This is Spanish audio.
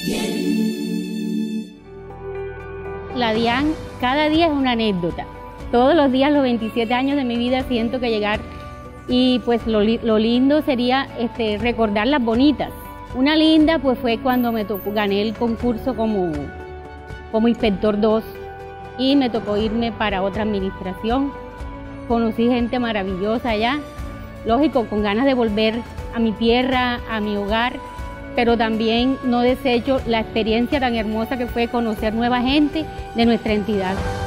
La DIAN cada día es una anécdota. Todos los días, los 27 años de mi vida, siento que llegar y pues lo lindo sería recordar las bonitas. Una linda pues fue cuando me tocó, gané el concurso como inspector 2 y me tocó irme para otra administración. Conocí gente maravillosa allá, lógico, con ganas de volver a mi tierra, a mi hogar, pero también no desecho la experiencia tan hermosa que fue conocer nueva gente de nuestra entidad.